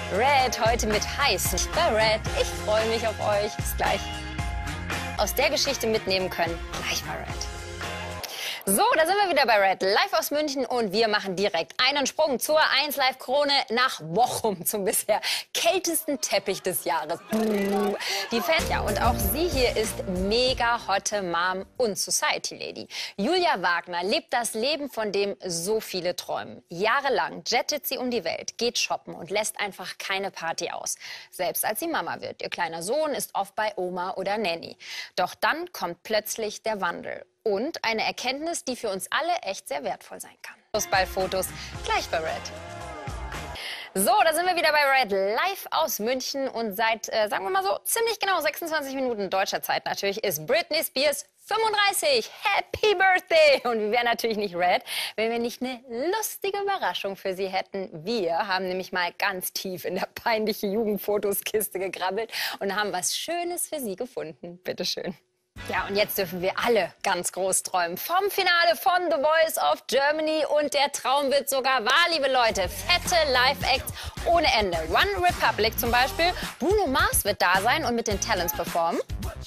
Red heute mit heißen bei Red. Ich freue mich auf euch. Bis gleich. Aus der Geschichte mitnehmen können. Gleich bei Red. So, da sind wir wieder bei Red, live aus München und wir machen direkt einen Sprung zur 1 Live Krone nach Bochum zum bisher kältesten Teppich des Jahres. Die Fans, ja, und auch sie hier ist mega hotte Mom und Society Lady. Julia Wagner lebt das Leben, von dem so viele träumen. Jahrelang jettet sie um die Welt, geht shoppen und lässt einfach keine Party aus. Selbst als sie Mama wird. Ihr kleiner Sohn ist oft bei Oma oder Nanny. Doch dann kommt plötzlich der Wandel. Und eine Erkenntnis, die für uns alle echt sehr wertvoll sein kann. Fußballfotos gleich bei Red. So, da sind wir wieder bei Red, live aus München. Und seit, sagen wir mal so, ziemlich genau 26 Minuten deutscher Zeit natürlich ist Britney Spears 35. Happy Birthday! Und wir wären natürlich nicht Red, wenn wir nicht eine lustige Überraschung für Sie hätten. Wir haben nämlich mal ganz tief in der peinlichen Jugendfotoskiste gekrabbelt und haben was Schönes für Sie gefunden. Bitteschön. Ja, und jetzt dürfen wir alle ganz groß träumen. Vom Finale von The Voice of Germany. Und der Traum wird sogar wahr, liebe Leute. Fette Live-Acts ohne Ende. One Republic zum Beispiel. Bruno Mars wird da sein und mit den Talents performen.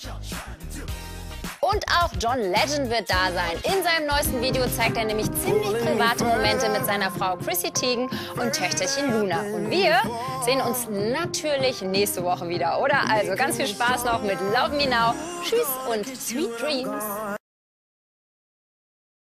Und auch John Legend wird da sein. In seinem neuesten Video zeigt er nämlich ziemlich private Momente mit seiner Frau Chrissy Teigen und Töchterchen Luna. Und wir sehen uns natürlich nächste Woche wieder, oder? Also ganz viel Spaß noch mit Love Me Now. Tschüss und Sweet Dreams.